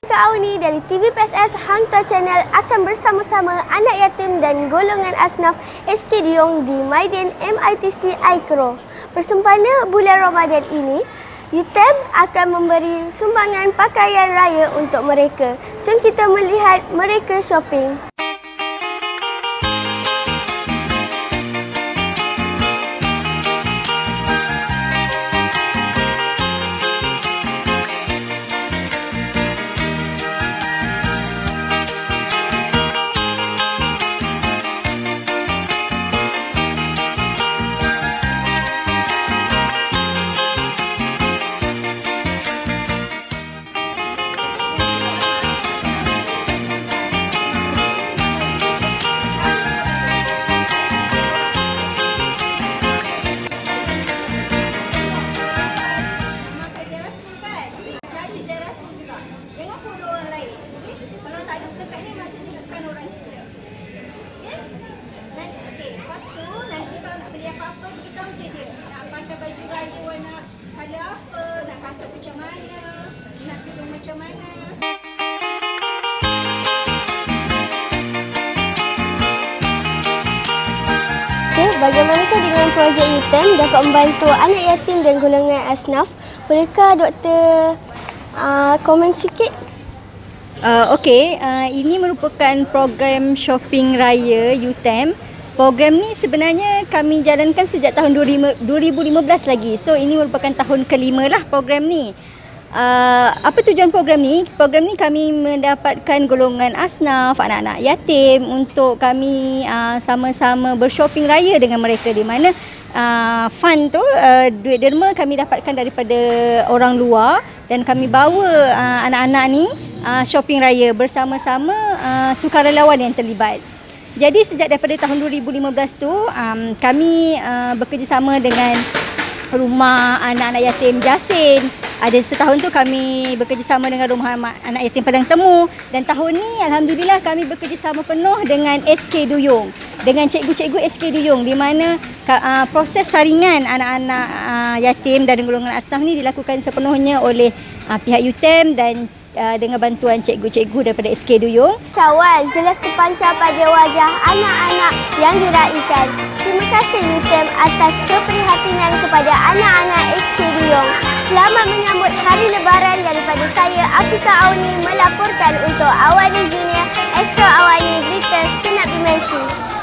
Kak Auni dari TVPSS Hangtua Channel akan bersama-sama anak yatim dan golongan asnaf SK Duyung di Maidin MITC Aikro. Bersempena bulan Ramadan ini, UTM akan memberi sumbangan pakaian raya untuk mereka. Jom kita melihat mereka shopping. Bagaimanakah dengan projek UTM dapat membantu anak yatim dan golongan asnaf? Bolehkah doktor komen sikit? Ini merupakan program shopping raya UTM. Program ni sebenarnya kami jalankan sejak tahun 2015 lagi. So ini merupakan tahun kelima lah program ni. Apa tujuan program ni? Program ni kami mendapatkan golongan asnaf, anak-anak yatim untuk kami sama-sama bershopping raya dengan mereka, di mana fund tu, duit derma kami dapatkan daripada orang luar dan kami bawa anak-anak ni shopping raya bersama-sama sukarelawan yang terlibat. Jadi sejak daripada tahun 2015 tu kami bekerjasama dengan Rumah Anak-anak Yatim Jasin. Ada setahun tu kami bekerjasama dengan Rumah Anak Yatim Padang Temu, dan tahun ni alhamdulillah kami bekerjasama penuh dengan SK Duyung, dengan cikgu-cikgu SK Duyung, di mana proses saringan anak-anak yatim dan golongan asnaf ni dilakukan sepenuhnya oleh pihak UTM dan dengan bantuan cikgu-cikgu daripada SK Duyung. Syawal jelas terpancar pada wajah anak-anak yang diraikan. Terima kasih UTM atas keprihatinan kepada anak-anak SK Duyung. Selamat menyambut Hari Lebaran daripada saya, Afika Auni, melaporkan untuk Awani Junior Astro Awani Glitters Kenap Dimensi.